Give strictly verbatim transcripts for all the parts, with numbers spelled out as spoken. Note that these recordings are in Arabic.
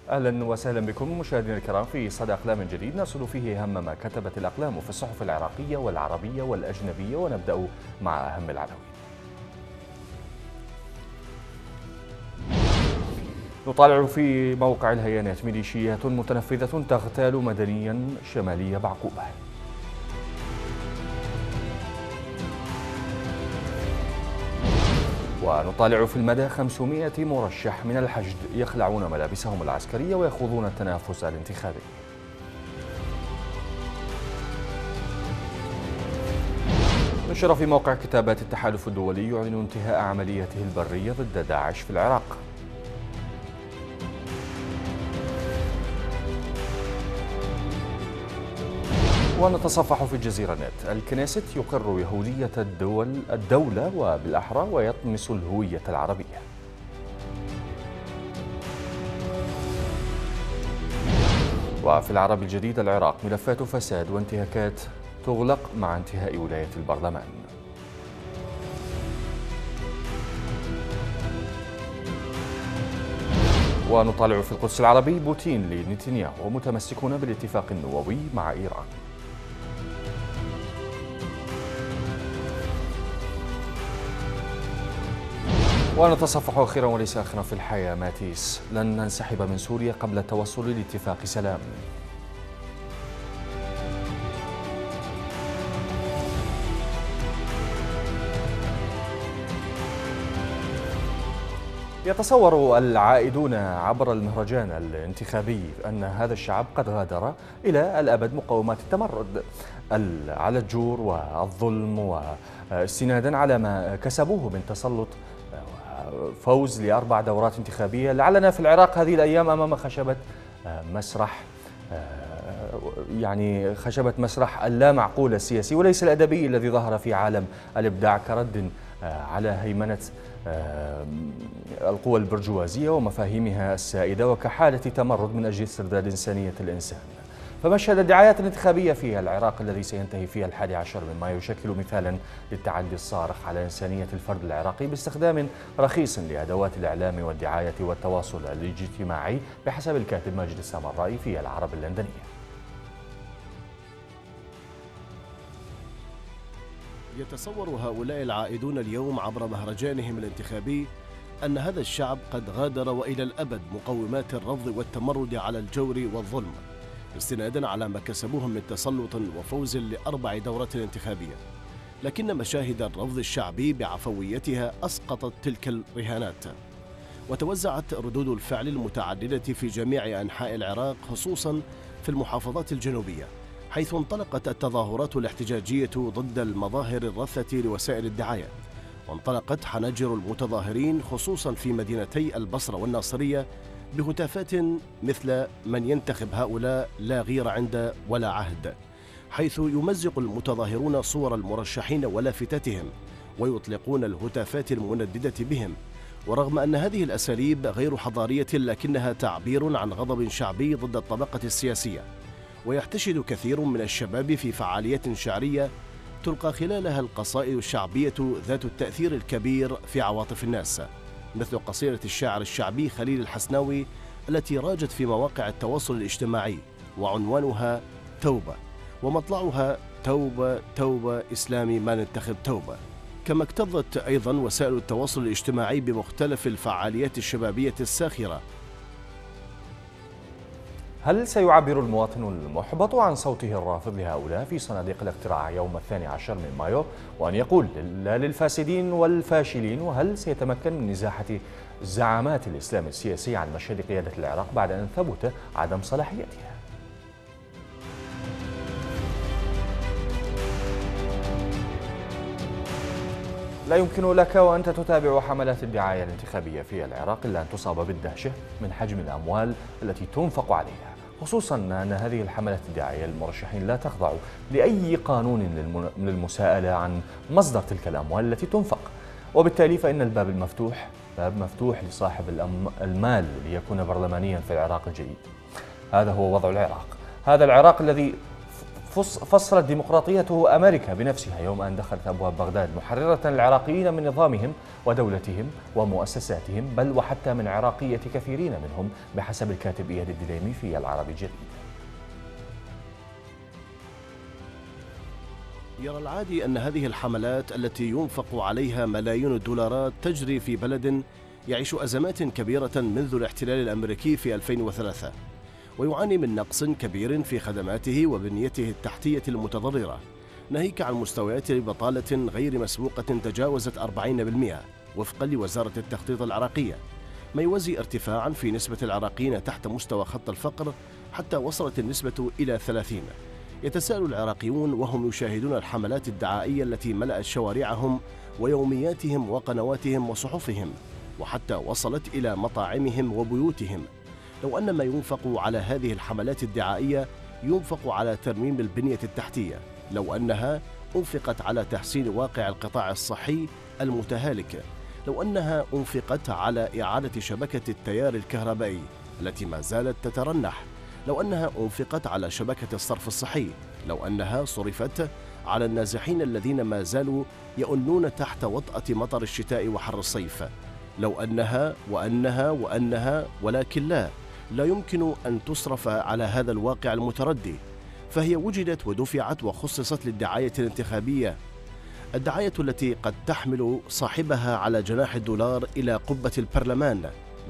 أهلا وسهلا بكم مشاهدينا الكرام في صدى أقلام جديد نرصد فيه أهم ما كتبت الأقلام في الصحف العراقية والعربية والأجنبية، ونبدأ مع أهم العناوين. نطالع في موقع الهيانات: ميليشيات متنفذة تغتال مدنيا شمالي بعقوبة. ونطالع في المدى: خمسمائة مرشح من الحشد يخلعون ملابسهم العسكرية ويخوضون التنافس الانتخابي. نشر في موقع كتابات: التحالف الدولي يعلن انتهاء عمليته البرية ضد داعش في العراق. ونتصفح في الجزيرة نت: الكنيست يقر يهودية الدول الدولة وبالأحرى ويطمس الهوية العربية. وفي العرب الجديد: العراق ملفات فساد وانتهاكات تغلق مع انتهاء ولاية البرلمان. ونطالع في القدس العربي: بوتين لنتنياهو متمسكون بالاتفاق النووي مع إيران. ونتصفح أخيرا وليس آخرا في الحياة: ماتيس لن ننسحب من سوريا قبل التوصل لاتفاق سلام. يتصور العائدون عبر المهرجان الانتخابي أن هذا الشعب قد غادر إلى الأبد مقاومات التمرد على الجور والظلم، واستنادا على ما كسبوه من تسلط فوز لأربع دورات انتخابية. لعلنا في العراق هذه الأيام أمام خشبة مسرح، يعني خشبة مسرح اللا معقول السياسي وليس الأدبي الذي ظهر في عالم الإبداع كرد على هيمنة القوى البرجوازية ومفاهيمها السائدة، وكحالة تمرد من أجل استرداد إنسانية الإنسان. فمشهد الدعايات الانتخابية في العراق الذي سينتهي فيها الحادي عشر من مايو يشكل مثالا للتعدي الصارخ على إنسانية الفرد العراقي باستخدام رخيص لأدوات الإعلام والدعاية والتواصل الاجتماعي، بحسب الكاتب ماجد السامرائي في العرب اللندنية. يتصور هؤلاء العائدون اليوم عبر مهرجانهم الانتخابي أن هذا الشعب قد غادر وإلى الأبد مقومات الرفض والتمرد على الجور والظلم، استنادا على ما كسبوه من تسلط وفوز لأربع دورات انتخابية. لكن مشاهد الرفض الشعبي بعفويتها أسقطت تلك الرهانات، وتوزعت ردود الفعل المتعددة في جميع أنحاء العراق، خصوصا في المحافظات الجنوبية، حيث انطلقت التظاهرات الاحتجاجية ضد المظاهر الرثة لوسائل الدعاية، وانطلقت حناجر المتظاهرين خصوصا في مدينتي البصرة والناصرية بهتافات مثل: من ينتخب هؤلاء لا غير عند ولا عهد، حيث يمزق المتظاهرون صور المرشحين ولافتاتهم ويطلقون الهتافات المنددة بهم. ورغم أن هذه الأساليب غير حضارية، لكنها تعبير عن غضب شعبي ضد الطبقة السياسية، ويحتشد كثير من الشباب في فعاليات شعرية تلقى خلالها القصائد الشعبية ذات التأثير الكبير في عواطف الناس، مثل قصيدة الشاعر الشعبي خليل الحسناوي التي راجت في مواقع التواصل الاجتماعي، وعنوانها توبة، ومطلعها: توبة توبة إسلامي ما ننتخب توبة. كما اكتظت أيضا وسائل التواصل الاجتماعي بمختلف الفعاليات الشبابية الساخرة. هل سيعبر المواطن المحبط عن صوته الرافض لهؤلاء في صناديق الاقتراع يوم الثاني عشر من مايو، وأن يقول لا للفاسدين والفاشلين؟ وهل سيتمكن من إزاحة زعامات الإسلام السياسي عن مشهد قيادة العراق بعد أن ثبت عدم صلاحيتها؟ لا يمكن لك وأنت تتابع حملات الدعاية الانتخابية في العراق إلا أن تصاب بالدهشة من حجم الأموال التي تنفق عليها، خصوصا أن هذه الحملات الدعاية للمرشحين لا تخضع لأي قانون للمساءلة عن مصدر تلك الأموال التي تنفق، وبالتالي فإن الباب المفتوح باب مفتوح لصاحب المال ليكون برلمانيا في العراق الجديد. هذا هو وضع العراق، هذا العراق الذي فصلت ديمقراطيته أمريكا بنفسها يوم أن دخلت أبواب بغداد محررة العراقيين من نظامهم ودولتهم ومؤسساتهم، بل وحتى من عراقية كثيرين منهم، بحسب الكاتب إياد الدليمي في العربي الجديد. يرى العادي أن هذه الحملات التي ينفق عليها ملايين الدولارات تجري في بلد يعيش أزمات كبيرة منذ الاحتلال الأمريكي في ألفين وثلاثة، ويعاني من نقص كبير في خدماته وبنيته التحتية المتضررة، ناهيك عن مستويات بطالة غير مسبوقة تجاوزت أربعين بالمئة وفقا لوزارة التخطيط العراقية، ما يوازي ارتفاعا في نسبة العراقيين تحت مستوى خط الفقر حتى وصلت النسبة إلى ثلاثين. يتساءل العراقيون وهم يشاهدون الحملات الدعائية التي ملأت شوارعهم ويومياتهم وقنواتهم وصحفهم، وحتى وصلت إلى مطاعمهم وبيوتهم، لو أن ما ينفق على هذه الحملات الدعائية ينفق على ترميم البنية التحتية، لو أنها أنفقت على تحسين واقع القطاع الصحي المتهالك، لو أنها أنفقت على إعادة شبكة التيار الكهربائي التي ما زالت تترنح، لو أنها أنفقت على شبكة الصرف الصحي، لو أنها صرفت على النازحين الذين ما زالوا يؤنون تحت وطأة مطر الشتاء وحر الصيف، لو أنها وأنها وأنها ولكن لا لا يمكن أن تصرف على هذا الواقع المتردي، فهي وجدت ودفعت وخصصت للدعاية الانتخابية، الدعاية التي قد تحمل صاحبها على جناح الدولار إلى قبة البرلمان.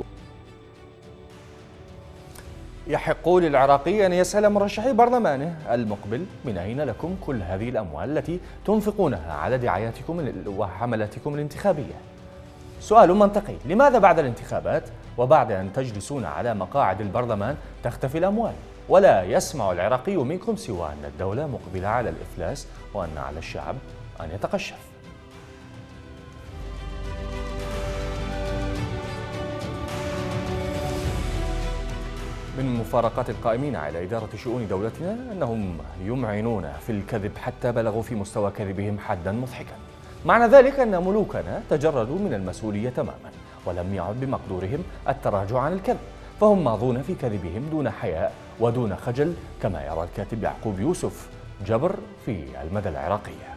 يحق للعراقي أن يسأل مرشحي برلمانه المقبل: من أين لكم كل هذه الأموال التي تنفقونها على دعاياتكم وحملاتكم الانتخابية؟ سؤال منطقي. لماذا بعد الانتخابات وبعد أن تجلسون على مقاعد البرلمان تختفي الأموال؟ ولا يسمع العراقي منكم سوى أن الدولة مقبلة على الإفلاس وأن على الشعب أن يتقشف. من مفارقات القائمين على إدارة شؤون دولتنا أنهم يمعنون في الكذب حتى بلغوا في مستوى كذبهم حدا مضحكا. معنى ذلك أن ملوكنا تجردوا من المسؤولية تماما، ولم يعد بمقدورهم التراجع عن الكذب، فهم ماضون في كذبهم دون حياء ودون خجل، كما يرى الكاتب يعقوب يوسف جبر في المدى العراقية.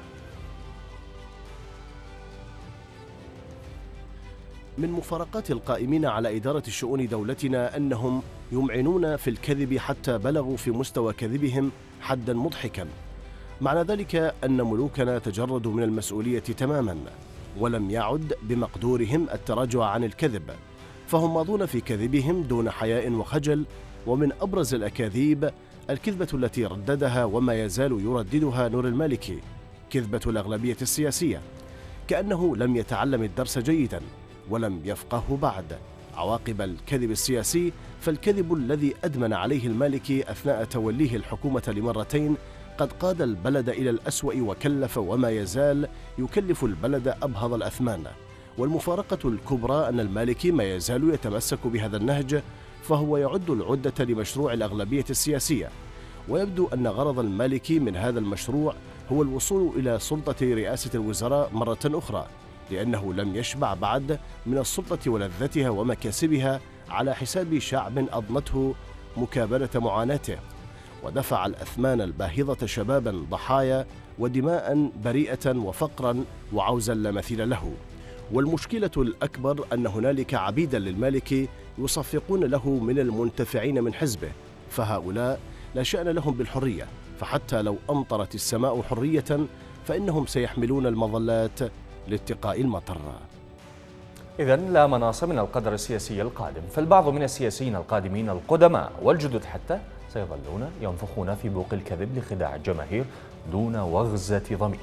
من مفارقات القائمين على إدارة شؤون دولتنا أنهم يمعنون في الكذب حتى بلغوا في مستوى كذبهم حدا مضحكا. معنى ذلك أن ملوكنا تجردوا من المسؤولية تماما، ولم يعد بمقدورهم التراجع عن الكذب، فهم ماضون في كذبهم دون حياء وخجل. ومن أبرز الأكاذيب الكذبة التي رددها وما يزال يرددها نور المالكي، كذبة الأغلبية السياسية، كأنه لم يتعلم الدرس جيدا ولم يفقهه بعد. عواقب الكذب السياسي فالكذب الذي أدمن عليه المالكي أثناء توليه الحكومة لمرتين قد قاد البلد إلى الأسوأ وكلف وما يزال يكلف البلد أبهض الأثمان. والمفارقة الكبرى أن المالكي ما يزال يتمسك بهذا النهج، فهو يعد العدة لمشروع الأغلبية السياسية، ويبدو أن غرض المالكي من هذا المشروع هو الوصول إلى سلطة رئاسة الوزراء مرة أخرى، لأنه لم يشبع بعد من السلطة ولذتها ومكاسبها على حساب شعب أضنته مكابلة معاناته، ودفع الأثمان الباهظة شبابا ضحايا ودماء بريئة وفقرا وعوزا لا مثيل له. والمشكلة الأكبر أن هنالك عبيدا للمالكي يصفقون له من المنتفعين من حزبه، فهؤلاء لا شأن لهم بالحرية، فحتى لو أمطرت السماء حرية فإنهم سيحملون المظلات لاتقاء المطر. إذن لا مناص من القدر السياسي القادم، فالبعض من السياسيين القادمين القدماء والجدد حتى سيظلون ينفخون في بوق الكذب لخداع الجماهير دون وغزة ضمير.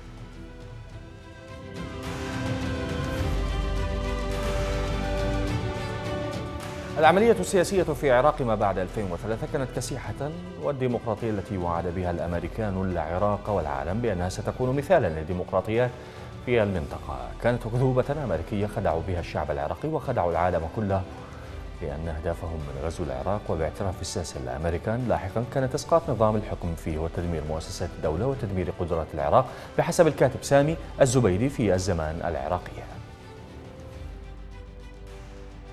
العملية السياسية في العراق ما بعد ألفين وثلاثة كانت كسيحة، والديمقراطية التي وعد بها الأمريكان العراق والعالم بأنها ستكون مثالا للديمقراطيات في المنطقة كانت أكذوبة أمريكية خدعوا بها الشعب العراقي وخدعوا العالم كله، لأن أهدافهم من غزو العراق وباعتراف الساسة الأمريكان لاحقا كانت إسقاط نظام الحكم فيه وتدمير مؤسسات الدولة وتدمير قدرات العراق، بحسب الكاتب سامي الزبيدي في الزمان العراقية.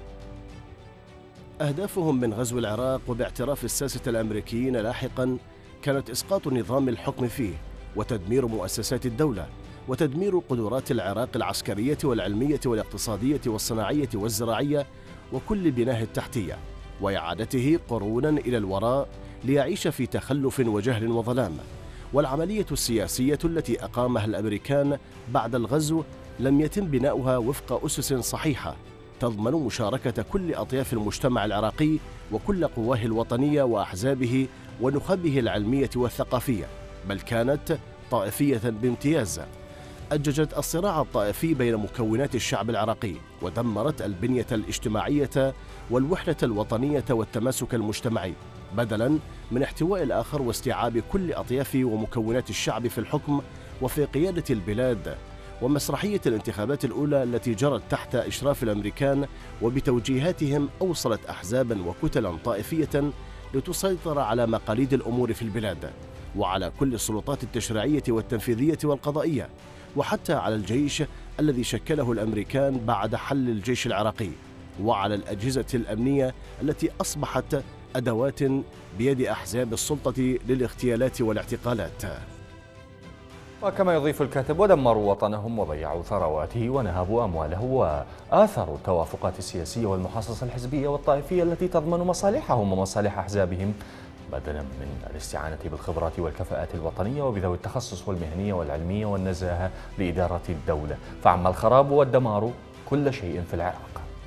أهدافهم من غزو العراق وباعتراف الساسة الأمريكيين لاحقا كانت إسقاط نظام الحكم فيه وتدمير مؤسسات الدولة وتدمير قدرات العراق العسكرية والعلمية والاقتصادية والصناعية والزراعية وكل بناه التحتية، وإعادته قرونا إلى الوراء ليعيش في تخلف وجهل وظلام. والعملية السياسية التي أقامها الأمريكان بعد الغزو لم يتم بناؤها وفق أسس صحيحة تضمن مشاركة كل أطياف المجتمع العراقي وكل قواه الوطنية وأحزابه ونخبه العلمية والثقافية، بل كانت طائفية بامتياز. أججت الصراع الطائفي بين مكونات الشعب العراقي ودمرت البنية الاجتماعية والوحدة الوطنية والتماسك المجتمعي، بدلاً من احتواء الآخر واستيعاب كل أطياف ومكونات الشعب في الحكم وفي قيادة البلاد. ومسرحية الانتخابات الأولى التي جرت تحت إشراف الأمريكان وبتوجيهاتهم أوصلت أحزاباً وكتلاً طائفية لتسيطر على مقاليد الأمور في البلاد وعلى كل السلطات التشريعية والتنفيذية والقضائية، وحتى على الجيش الذي شكله الأمريكان بعد حل الجيش العراقي، وعلى الأجهزة الأمنية التي أصبحت أدوات بيد أحزاب السلطة للاغتيالات والاعتقالات. وكما يضيف الكاتب: ودمروا وطنهم وضيعوا ثرواته ونهبوا أمواله وآثروا التوافقات السياسية والمحاصصة الحزبية والطائفية التي تضمن مصالحهم ومصالح أحزابهم، بدلا من الاستعانة بالخبرات والكفاءات الوطنية وبذوي التخصص والمهنية والعلمية والنزاهة لإدارة الدولة، فعم الخراب والدمار كل شيء في العراق.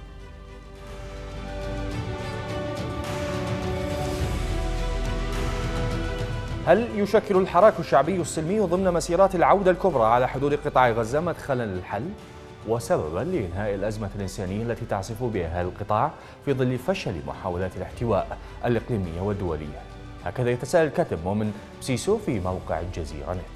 هل يشكل الحراك الشعبي السلمي ضمن مسيرات العودة الكبرى على حدود قطاع غزة مدخلا للحل وسببا لإنهاء الأزمة الإنسانية التي تعصف بها القطاع في ظل فشل محاولات الاحتواء الإقليمية والدولية؟ هكذا يتساءل الكاتب مؤمن بسيسو في موقع الجزيرة نت.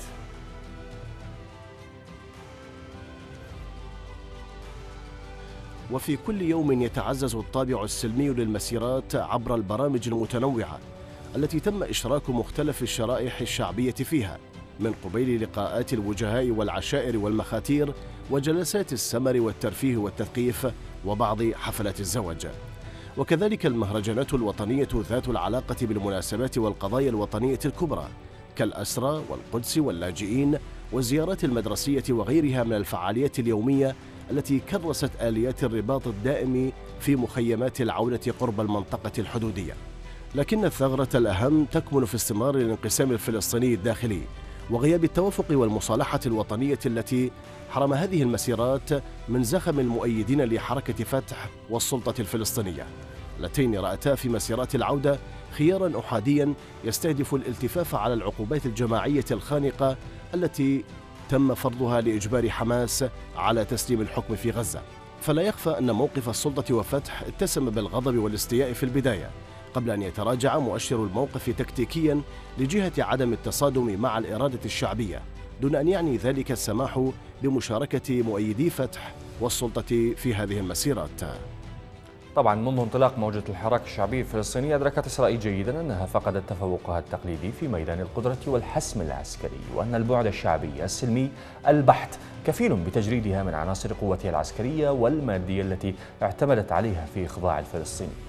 وفي كل يوم يتعزز الطابع السلمي للمسيرات عبر البرامج المتنوعة التي تم إشراك مختلف الشرائح الشعبية فيها، من قبيل لقاءات الوجهاء والعشائر والمخاتير وجلسات السمر والترفيه والتثقيف وبعض حفلات الزواج، وكذلك المهرجانات الوطنية ذات العلاقة بالمناسبات والقضايا الوطنية الكبرى كالأسرى والقدس واللاجئين والزيارات المدرسية وغيرها من الفعاليات اليومية التي كرست آليات الرباط الدائم في مخيمات العودة قرب المنطقة الحدودية. لكن الثغرة الأهم تكمن في استمرار الانقسام الفلسطيني الداخلي وغياب التوافق والمصالحة الوطنية التي حرم هذه المسيرات من زخم المؤيدين لحركة فتح والسلطة الفلسطينية، اللتين رأتا في مسيرات العودة خياراً أحادياً يستهدف الالتفاف على العقوبات الجماعية الخانقة التي تم فرضها لإجبار حماس على تسليم الحكم في غزة. فلا يخفى أن موقف السلطة وفتح اتسم بالغضب والاستياء في البداية، قبل أن يتراجع مؤشر الموقف تكتيكياً لجهة عدم التصادم مع الإرادة الشعبية، دون أن يعني ذلك السماح بمشاركة مؤيدي فتح والسلطة في هذه المسيرات. طبعا منذ انطلاق موجة الحراك الشعبي الفلسطيني أدركت إسرائيل جيدا أنها فقدت تفوقها التقليدي في ميدان القدرة والحسم العسكري، وأن البعد الشعبي السلمي البحت كفيل بتجريدها من عناصر قوتها العسكرية والمادية التي اعتمدت عليها في إخضاع الفلسطينيين.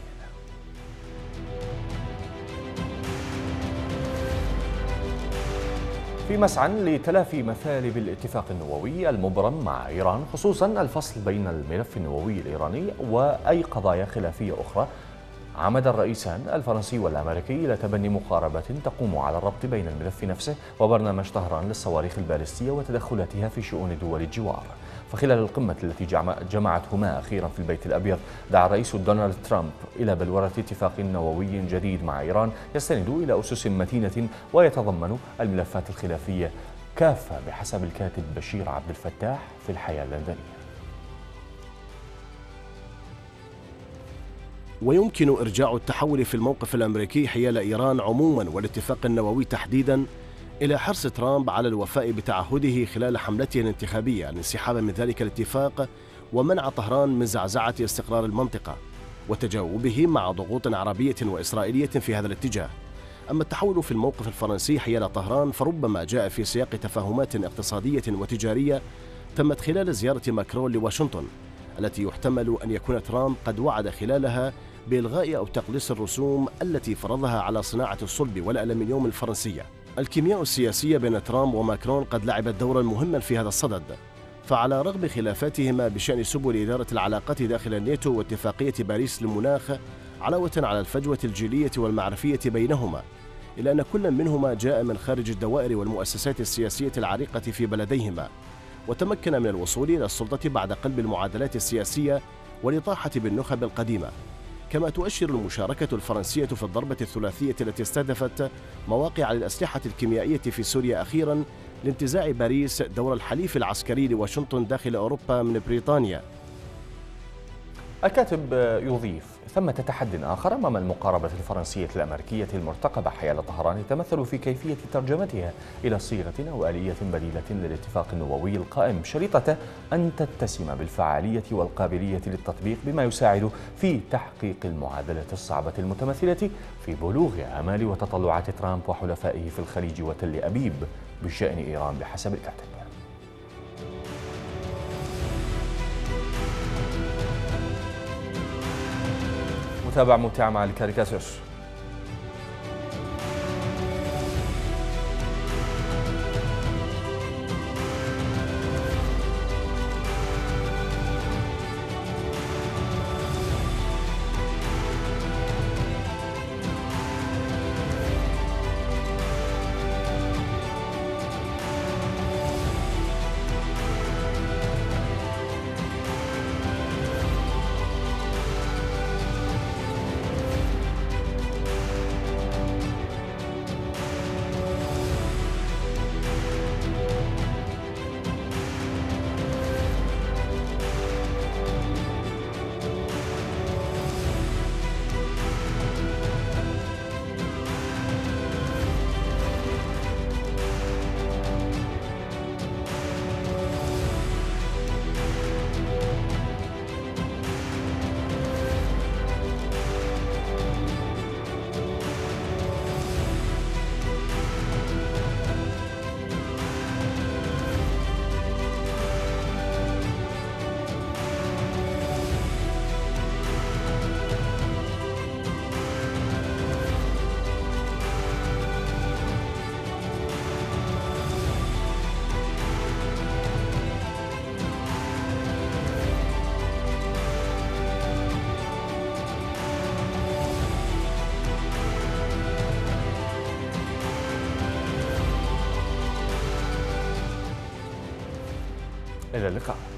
في مسعى لتلافي مثالب الاتفاق النووي المبرم مع إيران، خصوصا الفصل بين الملف النووي الإيراني وأي قضايا خلافية أخرى، عمد الرئيسان الفرنسي والأمريكي إلى تبني مقاربة تقوم على الربط بين الملف نفسه وبرنامج طهران للصواريخ البالستية وتدخلاتها في شؤون دول الجوار. فخلال القمة التي جمعتهما أخيرا في البيت الأبيض، دعا الرئيس دونالد ترامب إلى بلورة اتفاق نووي جديد مع إيران يستند إلى أسس متينة ويتضمن الملفات الخلافية كافة بحسب الكاتب بشير عبد الفتاح في الحياة اللندنية. ويمكن إرجاع التحول في الموقف الأمريكي حيال إيران عموما والاتفاق النووي تحديدا إلى حرص ترامب على الوفاء بتعهده خلال حملته الانتخابية الانسحاب من ذلك الاتفاق ومنع طهران من زعزعة استقرار المنطقة وتجاوبه مع ضغوط عربية وإسرائيلية في هذا الاتجاه. أما التحول في الموقف الفرنسي حيال طهران فربما جاء في سياق تفاهمات اقتصادية وتجارية تمت خلال زيارة ماكرون لواشنطن، التي يحتمل أن يكون ترامب قد وعد خلالها بإلغاء أو تقليص الرسوم التي فرضها على صناعة الصلب والألمنيوم الفرنسية. الكيمياء السياسية بين ترامب وماكرون قد لعبت دورا مهما في هذا الصدد، فعلى رغم خلافاتهما بشأن سبل إدارة العلاقات داخل الناتو واتفاقية باريس للمناخ علاوة على الفجوة الجيلية والمعرفية بينهما، إلا أن كل منهما جاء من خارج الدوائر والمؤسسات السياسية العريقة في بلديهما، وتمكن من الوصول إلى السلطة بعد قلب المعادلات السياسية والإطاحة بالنخب القديمة. كما تؤشر المشاركة الفرنسية في الضربة الثلاثية التي استهدفت مواقع للأسلحة الكيميائية في سوريا أخيرا لانتزاع باريس دور الحليف العسكري لواشنطن داخل أوروبا من بريطانيا. الكاتب يضيف: ثمة تحد آخر أمام المقاربة الفرنسية الأمريكية المرتقبة حيال طهران يتمثل في كيفية ترجمتها إلى صيغة أو آلية بديلة للاتفاق النووي القائم شريطة أن تتسم بالفعالية والقابلية للتطبيق، بما يساعد في تحقيق المعادلة الصعبة المتمثلة في بلوغ آمال وتطلعات ترامب وحلفائه في الخليج وتل أبيب بشأن إيران بحسب الكاتب. متابعة ممتعة مع الكاريكاتير. إلى اللقاء.